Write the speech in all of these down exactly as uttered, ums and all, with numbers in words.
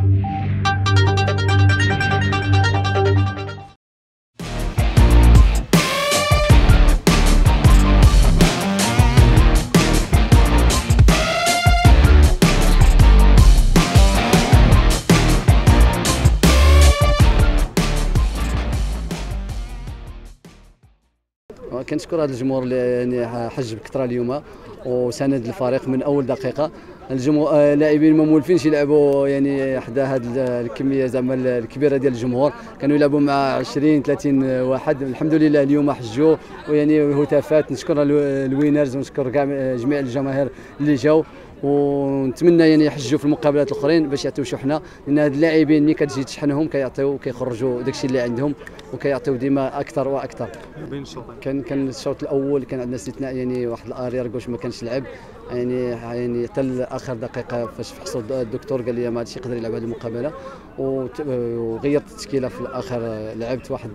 كنشكر هذا الجمهور اللي يعني حج بكثره اليوم وساند الفريق من اول دقيقه. الجمهور اللاعبين ما مولفينش يلعبوا يعني حدا هذه الكميه زعما الكبيره ديال الجمهور، كانوا يلعبوا مع عشرين ثلاثين واحد. الحمد لله اليوم حجوا ويعني هتافات. نشكر الوينرز ونشكر كاع جميع الجماهير اللي جاوا، ونتمنى يعني يحجوا في المقابلات الاخرين باش يعطيو شحنه، لان هاد اللاعبين ملي كتجي تشحنهم كيعطيو كيخرجوا داكشي اللي عندهم وكيعطيو ديما اكثر واكثر. بين الشوطين كان كان الشوط الاول كان عندنا استثناء، يعني واحد الارير كوش ما كانش لعب، يعني يعني حتى اخر دقيقه فاش فحصوا الدكتور قال لي ما هادشي يقدر يلعب هذه المقابله، وغيرت التشكيله في الاخر. لعبت واحد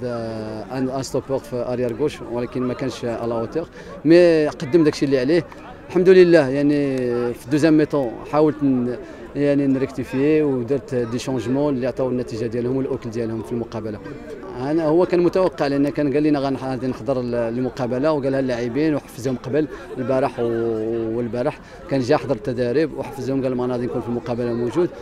ان ستوبور في ارير كوش ولكن ما كانش على اوتور، مي قدم داكشي اللي عليه الحمد لله. يعني في الدوزيام ميطون حاولت يعني نريكتيفيي ودرت دي شونجمون اللي عطاو النتيجه ديالهم والاكل ديالهم في المقابله. انا هو كان متوقع لان كان قال لنا غادي نحضر المقابله وقالها اللاعبين وحفزهم قبل البارح والبارح كان جا حضر التدريب وحفزهم قال ما غادي نكون في المقابله موجود،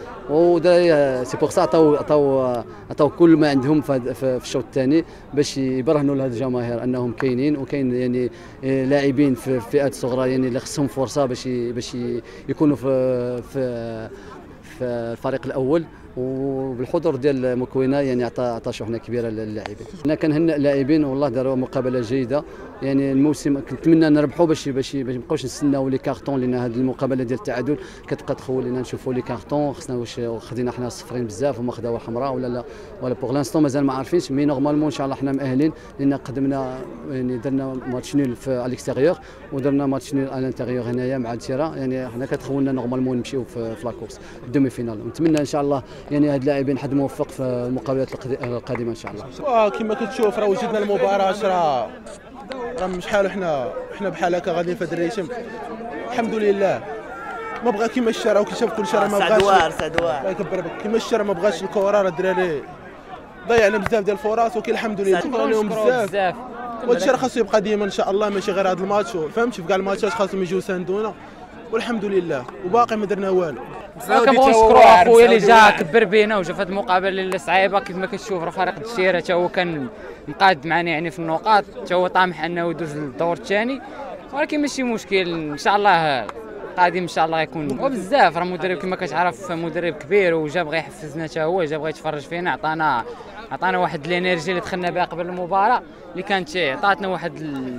ودراري سي بوغ سا عطاو عطاو عطاو كل ما عندهم في الشوط الثاني باش يبرهنوا لهذه الجماهير انهم كاينين، وكاين يعني لاعبين في الفئات الصغرى يعني اللي خصهم فرصه باش باش يكونوا في في في الفريق الاول. وبالحضور ديال مكوينه يعني عطى عطى شحنه كبيره للاعبين. انا كنهنئ اللاعبين والله داروا مقابله جيده، يعني الموسم كنتمنى نربحوا باش باش باش ما نبقاوش نستناو لي كارطون، لان هذه المقابله ديال التعادل كتبقى تخول لنا نشوفوا لي كارطون. خصنا واش خدينا حنا صفرين بزاف وما خداوها حمراء ولا لا، ولا بوغ لانستون مازال ما عارفينش. مي نورمالمون ان شاء الله حنا مأهلين لان قدمنا يعني درنا ماتش نيل في على الاكستيريور ودرنا ماتش نيل على الانتيريور هنايا مع التيرا، يعني حنا كتخولنا نورمالمون نمشيو في, في لاكورس الدومي فينال. ونتمنى ان شاء الله يعني هاد اللاعبين حد موفق في المقابلات القادمه ان شاء الله. كما كتشوف راه وجدنا المباراه راه راه مش حالو، حنا حنا بحال هكا غاديين في هذا الريتم الحمد لله. ما بغا كيما الشارع وكيشوف كل شارع ما بغاش سعدوار سعدوار الله يكبر بك كيما الشارع ما بغاش الكره. راه الدراري ضيعنا بزاف ديال الفرص ولكن الحمد لله شكرا لهم بزاف. وهذا الشيء راه خاصو يبقى ديما ان شاء الله، ماشي غير هذا الماتش فهمتي، في كاع الماتشات خاصهم يجيو يساندونا والحمد لله وباقي ما درنا والو. كنبغيو نشكروا اخويا اللي جا كبر بينا وجا في هذه المقابله اللي صعيبه. كيف ما كتشوف راه فريق الدشيره حتى هو كان مقاد معنا يعني في النقاط، حتى هو طامح انه يدوز للدور الثاني، ولكن ماشي مشكل ان شاء الله قادم ان شاء الله يكون. وبزاف راه مدرب كما كتعرف مدرب كبير وجا بغى يحفزنا حتى هو، جا بغى يتفرج فينا، عطانا عطانا واحد الانرجي اللي دخلنا بها قبل المباراه اللي كانت عطاتنا واحد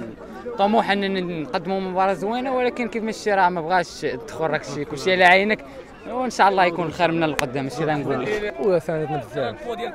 الطموح اننا نقدموا مباراه زوينه، ولكن كيف ما الشيء راه ما بغاش تدخل راك شي كلشي على عينك، وان شاء الله يكون الخير من القدام. هادشي اللي غنقول لك. وساندنا بزاف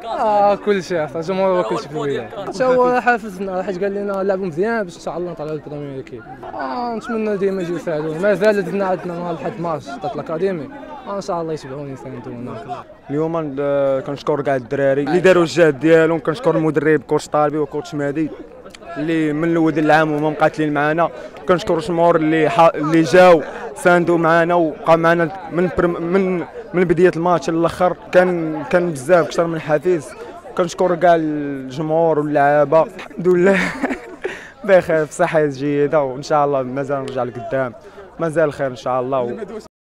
اه كلشي الجمهور هو كلشي في البدايه، حتى هو حافزنا حيت قال لنا لعبوا مزيان باش ان شاء الله نطلعوا للبريمير ليكيب. اه نتمنى ديما يجيو يساعدونا، مازال عندنا عندنا نهار لحد مارس ضد الاكاديمي، ان شاء الله يتبعوني يساندونا. اليوم كنشكر كاع الدراري اللي داروا الجهد ديالهم، كنشكر المدرب كوتش طالبي وكوتش مهدي اللي من الاول ديال العام هما مقاتلين معنا، كنشكر الجمهور اللي ح... اللي جاو ساندوا معنا وبقى معنا من من من بدايه الماتش للاخر. كان كان بزاف اكثر من حفيز. كنشكر كاع الجمهور واللعابه الحمد لله بخير في صحه جيده، وان شاء الله مازال نرجع لقدام، مازال خير ان شاء الله.